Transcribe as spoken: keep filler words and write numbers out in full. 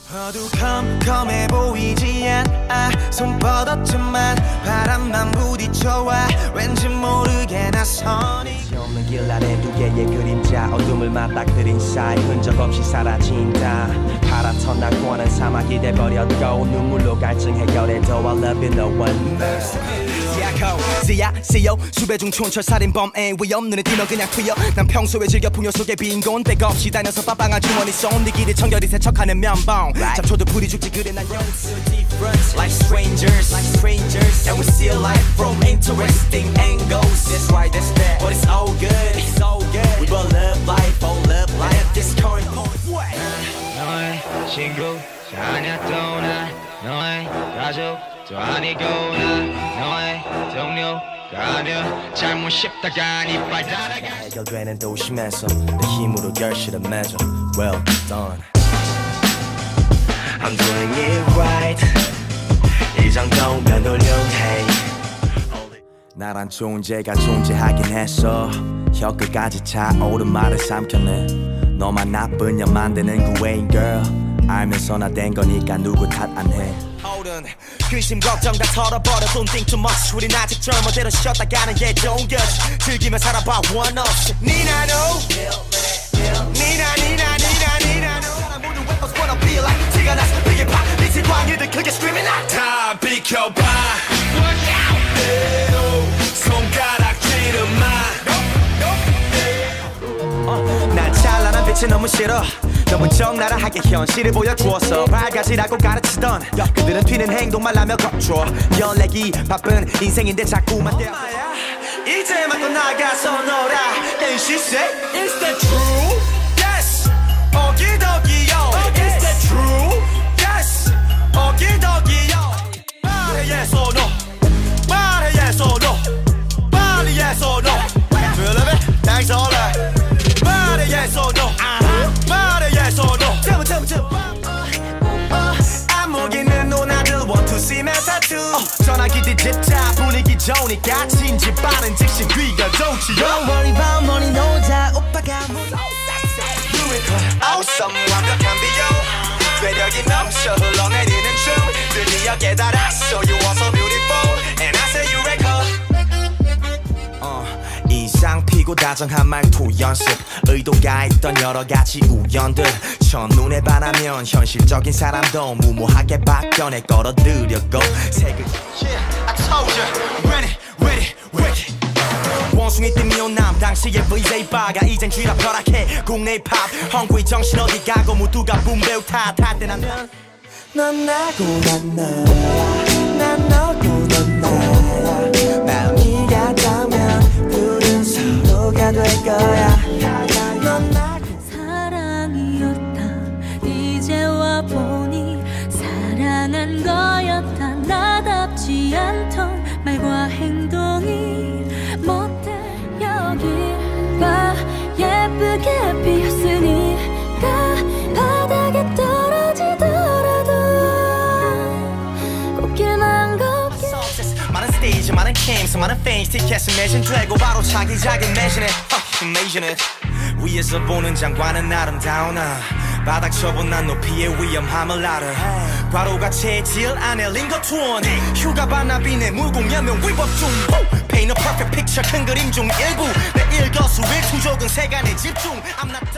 어두컴컴해 보이지 않아 손뻗었지만 바람만 부딪혀와 왠지 모르게 나서니 없는 길 아래 두 개의 그림자 어둠을 맞다 그린 사이 흔적 없이 사라진다 파랗던 낙원은 사막이 돼버렸고 눈물로 갈증 해결해도 I love you no one knows Zico, Zia, Zio 수배 중 촌철 살인범의 위험 눈에 띄면 그냥 튀어 난 평소에 즐겨 풍요 속의 빈곤 때가 없이 다녀서 빠방한 주머니 쏜 네 길에 청결이 세척하는 면봉 잡초도 불이 죽지 그래 난 영원 so different Like strangers, like strangers And we see life from interesting angles That's why that's that But it's all good, it's all good We both love life, all love life At this current point 너의 친구 아냐 또 나 너의 가족 또 아니고 나 너의 동료가 아니야 잘못 싶다가 이빨 달아가 해결되는 도심에서 내 힘으로 결실을 맺어 Well done I'm doing it right 이 정도면 훌륭해 나란 존재가 존재하긴 했어 혀 끝까지 차오른 말을 삼켰네 너만 나쁜 년 만드는 구애인 girl 알면서 나 된 거니까 누구 탓 안 해 근심 걱정 다 털어버려 Don't think too much 우린 아직 젊어대로 쉬었다 가는 게 좋은 거지 즐기며 살아봐 one up 니나 no 니나 니나 니나 니나 no 사람 모두 weapons wanna be like 티가 나서 비게 파 미칠 광희들 크게 screaming out 다 비켜봐 Watch out 대로 손가락질은만 난 찬란한 빛이 너무 싫어 너무 적나라하게 현실을 보여주었어 밝아지라고 가르치던 그들은 튀는 행동만 하며 거쳐 연락이 바쁜 인생인데 자꾸만 떼어 이제 말고 나가서 놀아 And she said Is that true? Yes 어기더기요 Is that true? Yes 어기더기요 말해 yes or no 말해 yes or no 말해 yes or no Feel it? Thanks all right 말해 yes or no 말해 yes or no tell me tell me tell me 안목있는 누나들 want to see me tattoo 전화기 뒤집자 분위기 좋으니까 진지 빠른 즉시 귀가 좋지 Don't worry about money 노자 오빠가 Awesome 완벽한 비유 매력이 넘쳐 흘러내리는 춤 드디어 깨달았어 You are so beautiful And I say you record 이상 피고 다정한 말투 연습 의도가 있던 여러 가지 우연들 첫눈에 반하면 현실적인 사람도 무모하게 박변에 걸어들였고 색을 Yeah, I told you Ready, ready, ready 원숭이 뜬 미혼남 당시의 브이제이 바가 이젠 쥐라 벼락해 국내 팝 헝구이 정신 어디 가고 모두가 붐배우 탓할 때 나면 넌 나고 난 나야 난 너고 넌 나야 마음이 같다면 둘은 서로가 될 거야 넌 나고 사랑이었다 이제 와보니 사랑한 거였다 나답지 않던 말과 행동이 못돼 여길 봐 예쁘게 피었으니까 바닥에 떨어지더라도 꽃길만 걷게 많은 스테이지 많은 캠스 많은 페이스 티켓을 매진되고 바로 자기 작은 매진에 Imagine it 위에서 보는 장관은 아름다우나 바닥 쳐본 난 높이의 위험함을 알아 과로가 체질 안에 링거 투원 휴가 반납이네 무공연명 위법 중 Paint a perfect picture 큰 그림 중 일부 내 일거수일투족은 세간에 집중 I'm not